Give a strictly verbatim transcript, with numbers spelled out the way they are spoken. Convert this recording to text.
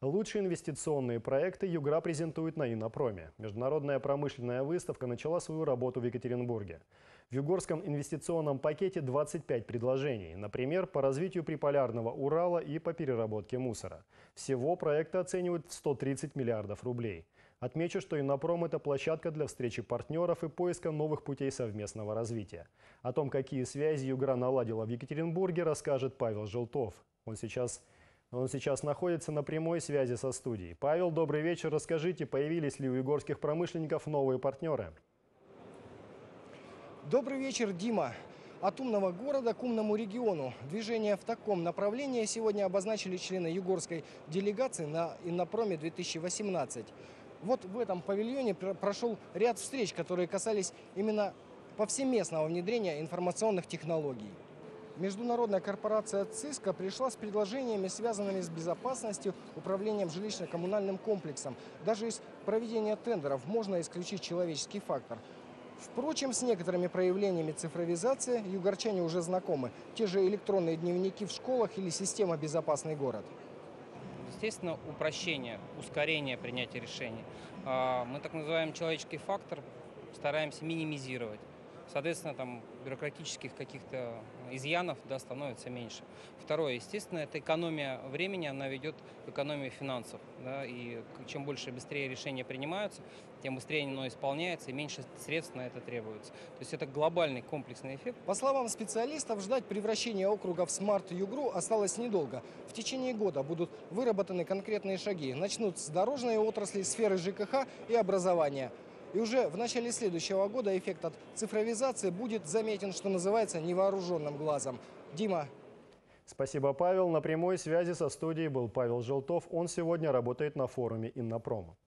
Лучшие инвестиционные проекты Югра презентует на Иннопроме. Международная промышленная выставка начала свою работу в Екатеринбурге. В югорском инвестиционном пакете двадцать пять предложений. Например, по развитию приполярного Урала и по переработке мусора. Всего проекты оценивают в сто тридцать миллиардов рублей. Отмечу, что Иннопром – это площадка для встречи партнеров и поиска новых путей совместного развития. О том, какие связи Югра наладила в Екатеринбурге, расскажет Павел Желтов. Он сейчас... Он сейчас находится на прямой связи со студией. Павел, добрый вечер. Расскажите, появились ли у югорских промышленников новые партнеры? Добрый вечер, Дима. От умного города к умному региону. Движение в таком направлении сегодня обозначили члены югорской делегации на Иннопроме две тысячи восемнадцать. Вот в этом павильоне прошел ряд встреч, которые касались именно повсеместного внедрения информационных технологий. Международная корпорация «Циско» пришла с предложениями, связанными с безопасностью, управлением жилищно-коммунальным комплексом. Даже из проведения тендеров можно исключить человеческий фактор. Впрочем, с некоторыми проявлениями цифровизации югорчане уже знакомы. Те же электронные дневники в школах или система «Безопасный город». Естественно, упрощение, ускорение принятия решений. Мы так называемый человеческий фактор стараемся минимизировать. Соответственно, там бюрократических каких-то изъянов, да, становится меньше. Второе, естественно, это экономия времени, она ведет к экономии финансов. Да, и чем больше и быстрее решения принимаются, тем быстрее оно исполняется и меньше средств на это требуется. То есть это глобальный комплексный эффект. По словам специалистов, ждать превращения округа в смарт-югру осталось недолго. В течение года будут выработаны конкретные шаги. Начнут с дорожной отрасли, сферы ЖКХ и образования. И уже в начале следующего года эффект от цифровизации будет заметен, что называется, невооруженным глазом. Дима. Спасибо, Павел. На прямой связи со студией был Павел Желтов. Он сегодня работает на форуме Иннопрома.